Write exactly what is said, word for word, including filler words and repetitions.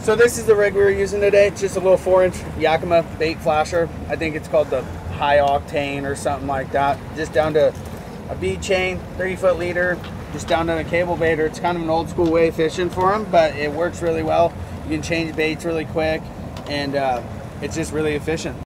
So this is the rig we were using today. It's just a little four inch Yakima bait flasher. I think it's called the high octane or something like that. Just down to a bead chain, thirty foot leader, just down to a cable baiter. It's kind of an old school way of fishing for them, but it works really well. You can change baits really quick, and uh, it's just really efficient.